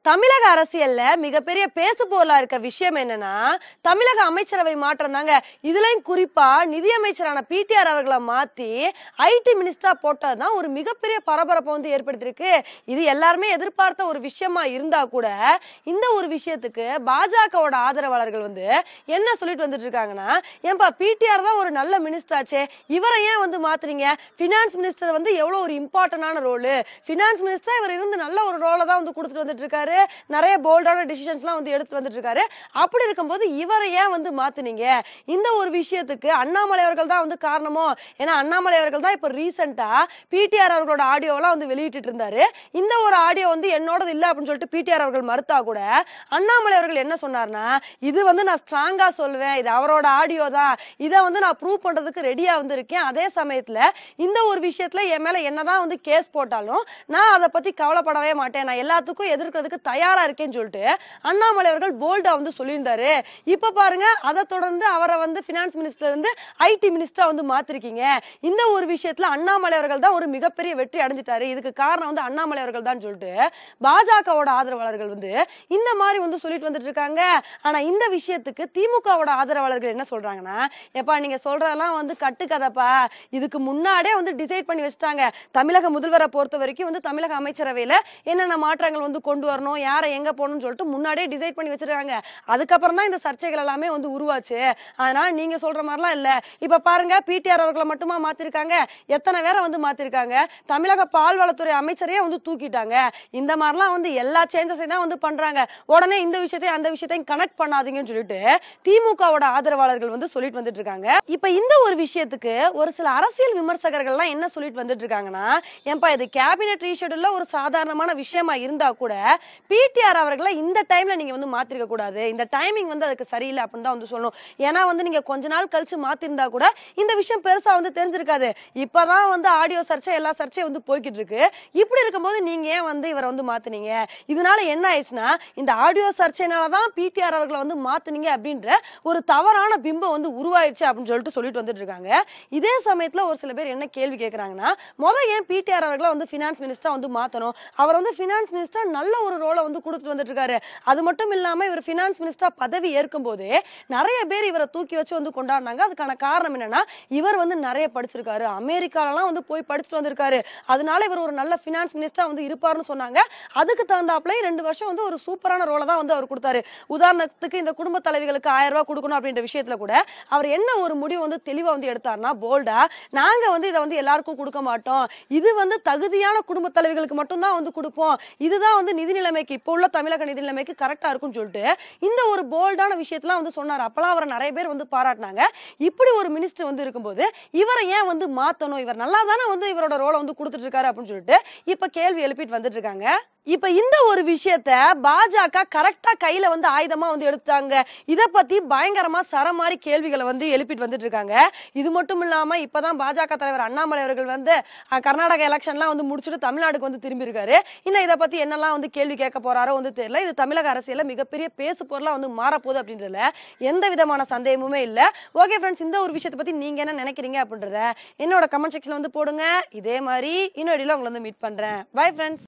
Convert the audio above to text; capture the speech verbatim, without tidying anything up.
தமிழக அரசியல்ல மிகப்பெரிய பேசு பொருளா இருக்க விஷயம் என்னன்னா தமிழக அமைச்சரவை மாற்றம் தாங்க. இதுலயும் குறிப்பா நிதியமைச்சரான பிடிஆர் அவர்களை மாத்தி ஐடி மினிஸ்டரா போட்டதுதான் ஒரு மிகப்பெரிய பரபரப்பை வந்து ஏற்படுத்தியிருக்கு. இது எல்லாருமே எதிர்பார்த்த ஒரு விஷயமா இருந்தா கூட இந்த ஒரு விஷயத்துக்கு பாஜகவோட ஆதரவாளர்கள் வந்து என்ன சொல்லிட்டு வந்துட்டு இருக்காங்கன்னா, ஏன்பா பிடிஆர் தான் ஒரு நல்ல மினிஸ்டர் ஆச்சே, இவரை ஏன் வந்து மாத்துறீங்க? பினான்ஸ் மினிஸ்டர் வந்து எவ்வளவு ஒரு இம்பார்ட்டன்டான ரோலு, பினான்ஸ் மினிஸ்டர் இவர் இருந்து நல்ல ஒரு ரோலை தான் வந்து கொடுத்துட்டு வந்துட்டு இருக்காரு, நிறைய போல்டான டிசிஷன்ஸ்லாம் வந்து எடுத்து வந்துட்டு இருக்காரு. அப்படி இருக்கும்போது இவரை ஏன் வந்து மாத்துனீங்க? இந்த ஒரு விஷயத்துக்கு அண்ணாமலை அவர்கள் தான் வந்து காரணமோ? ஏன்னா அண்ணாமலை அவர்கள் தான் இப்ப ரீசெண்டா பிடிஆர் அவர்களோட ஆடியோவெல்லாம் வந்து வெளியிட்டு இருந்தாரு. இந்த ஒரு ஆடியோ வந்து என்னோடது இல்ல அப்படின்னு சொல்லிட்டு பிடிஆர் அவர்கள் மறுத்தா கூட அண்ணாமலை அவர்கள் என்ன சொன்னார்னா, இது வந்து நான் ஸ்ட்ராங்கா சொல்லுவேன், இது அவரோட ஆடியோ தான், இதை வந்து நான் ப்ரூவ் பண்றதுக்கு ரெடியா வந்து இருக்கேன். அதே சமயத்துல இந்த ஒரு விஷயத்துல என் மேல என்னதான் வந்து கேஸ் போட்டாலும் நான் அதை பத்தி கவலைப்படவே மாட்டேன், நான் எல்லாத்துக்கும் எதிர்க்கிறதுக்கு தயாரா இருக்கேன்னு சொல்லிட்டு அண்ணாமலை அவர்கள் போல்டா வந்து சொல்லியிருந்தாரு. இப்ப பாருங்க, அதை தொடர்ந்து அவரை வந்து பினான்ஸ் மினிஸ்டர் இருந்து ஐடி மினிஸ்டரா வந்து மாத்திருக்கீங்க. இந்த ஒரு விஷயத்துல அண்ணாமலை அவர்கள் தான் ஒரு மிகப்பெரிய வெற்றி அடைஞ்சிட்டாரு, இதுக்கு காரணம் வந்து அண்ணாமலை அவர்கள் தான் சொல்லிட்டு பாஜகவோட ஆதரவாளர்கள் வந்து இந்த மாதிரி வந்து சொல்லிட்டு வந்துட்டு இருக்காங்க. ஆனா இந்த விஷயத்துக்கு திமுகவோட ஆதரவாளர்கள் என்ன சொல்றாங்கன்னா, எப்பா நீங்க சொல்றதெல்லாம் வந்து கட்டுக்கதைப்பா, இதுக்கு முன்னாடியே வந்து டிசைட் பண்ணி வச்சுட்டாங்க. தமிழக முதல்வரை பொறுத்த வரைக்கும் வந்து தமிழக அமைச்சரவையில என்னென்ன மாற்றங்கள் வந்து கொண்டு வரணும், யாரை எங்க போகணும்னு சொல்லிட்டு முன்னாடியே டிசைட் பண்ணி வச்சிருக்காங்க. அதுக்கப்புறம் தான் இந்த சர்ச்சைகள் எல்லாமே வந்து உருவாச்சு. அதனால நீங்க சொல்ற மாதிரிலாம் இல்ல. இப்ப பாருங்க, பிடிஆர் அவர்களை மட்டுமா மாத்திருக்காங்க, எத்தனை பேரை வந்து மாத்திருக்காங்க, தமிழக பால்வளத்துறை அமைச்சரையே வந்து தூக்கிட்டாங்க. இந்த மாதிரிலாம் வந்து எல்லா சேஞ்சஸையும் தான் வந்து பண்றாங்க. உடனே இந்த விஷயத்தையும் அந்த விஷயத்தையும் கனெக்ட் பண்ணாதீங்கன்னு சொல்லிட்டு திமுகவோட ஆதரவாளர்கள் வந்து சொல்லிட்டு வந்துட்டு இருக்காங்க. இப்ப இந்த ஒரு விஷயத்துக்கு ஒரு சில அரசியல் விமர்சகர்கள் எல்லாம் என்ன சொல்லிட்டு வந்துட்டு இருக்காங்கன்னா, ஏன்பா இது கேபினெட் ரீஷெட்யூல்ல ஒரு சாதாரணமான விஷயமா இருந்தா கூட பிடிஆர் அவர்களை இந்த டைம்ல நீங்க வந்து மாத்திருக்க கூடாது, இந்த டைமிங் வந்து அதுக்கு சரியில்லை அப்படின்னு தான் வந்து சொல்லணும். ஏன்னா வந்து நீங்க கொஞ்ச நாள் கழிச்சு மாத்திருந்தா கூட இந்த விஷயம் பெருசா வந்து தெரிஞ்சிருக்காது. இப்பதான் வந்து ஆடியோ சர்ச்சை எல்லா சர்ச்சையும் வந்து போய்கிட்டு இருக்கு. இப்படி இருக்கும்போது நீங்க ஏன் வந்து இவரை வந்து மாத்துனீங்க? இதனால என்ன ஆயிடுச்சுன்னா, இந்த ஆடியோ சர்ச்சைனாலதான் பிடிஆர் அவர்களை வந்து மாத்துனீங்க அப்படின்ற ஒரு தவறான பிம்பம் வந்து உருவாயிருச்சு அப்படின்னு சொல்லிட்டு சொல்லிட்டு வந்துட்டு இருக்காங்க. இதே சமயத்துல ஒரு சில பேர் என்ன கேள்வி கேட்கறாங்கன்னா, முதல் ஏன் பிடிஆர் அவர்களை வந்து பினான்ஸ் மினிஸ்டரா வந்து மாத்தணும்? அவர் வந்து பினான்ஸ் மினிஸ்டர் நல்ல ஒரு ரோலை வந்து கொடுத்துட்டு வந்துட்டு இருக்காரு. அது மட்டும் இல்லாம இவர் பினான்ஸ் மினிஸ்டரா பதவி ஏற்கும் போதே நிறைய பேர் இவரை தூக்கி வச்சு வந்து கொண்டாடினாங்க. அதுக்கான காரணம் என்னன்னா, இவர் வந்து நிறைய படிச்சிருக்காரு, அமெரிக்காலாம் வந்து போய் படிச்சுட்டு வந்திருக்காரு, அதனால இவர் ஒரு நல்ல பினான்ஸ் மினிஸ்டரா வந்து இருப்பாருன்னு சொன்னாங்க. அதுக்கு தகுந்தாப்புல ரெண்டு வருஷம் வந்து ஒரு சூப்பரான ரோலை தான் வந்து அவர் கொடுத்தாரு. உதாரணத்துக்கு இந்த குடும்ப தலைவிகளுக்கு ஆயிரம் ரூபாய் கொடுக்கணும் அப்படின்ற விஷயத்துல கூட அவர் என்ன ஒரு முடிவு வந்து தெளிவா வந்து எடுத்தாருன்னா, போல்டா நாங்க வந்து இதை வந்து எல்லாருக்கும் கொடுக்க மாட்டோம், இது வந்து தகுதியான குடும்ப தலைவிகளுக்கு மட்டும் தான் வந்து கொடுப்போம், இதுதான் வந்து நிதி நிலைமைக்கு இப்போ உள்ள தமிழக நிதி நிலைமைக்கு கரெக்டா இருக்கும்னு சொல்லிட்டு இந்த ஒரு போல்டான விஷயத்தெல்லாம் வந்து சொன்னார். அப்பெல்லாம் அவரை நிறைய பேர் வந்து பாராட்டினாங்க. இப்படி ஒரு மினிஸ்டர் வந்து இருக்கும்போது இவரை ஏன் வந்து மாத்தணும், இவர் நல்லா தானே வந்து இவரோட ரோலை வந்து கொடுத்துட்டு இருக்காரு அப்படின்னு சொல்லிட்டு இப்ப கேள்வி எழுப்பிட்டு வந்துட்டு இருக்காங்க. இப்ப இந்த ஒரு விஷயத்த பாஜக கரெக்டா கையில வந்து ஆயுதமா வந்து எடுத்தாங்க. இத பத்தி பயங்கரமா சரமாரி கேள்விகளை வந்து எழுப்பிட்டு வந்துட்டு இருக்காங்க. இது மட்டும் இல்லாம இப்பதான் பாஜக தலைவர் அண்ணாமலை அவர்கள் வந்து கர்நாடக எலெக்ஷன்லாம் வந்து முடிச்சுட்டு தமிழ்நாடுக்கு வந்து திரும்பி இருக்காரு. இன்னும் இதை பத்தி என்னெல்லாம் வந்து கேள்வி கேட்க போறாரோ வந்து தெரியல. இது தமிழக அரசியல்ல மிகப்பெரிய பேசு பொருளா வந்து மாறப்போகுது அப்படின்றதுல எந்த விதமான சந்தேகமுமே இல்ல. ஓகே ஃப்ரெண்ட்ஸ், இந்த ஒரு விஷயத்தை பத்தி நீங்க என்ன நினைக்கிறீங்க அப்படின்றத என்னோட கமெண்ட் செக்ஷன்ல வந்து போடுங்க. இதே மாதிரி இன்னொரு வீடியோல உங்களை வந்து மீட் பண்றேன். Bye friends.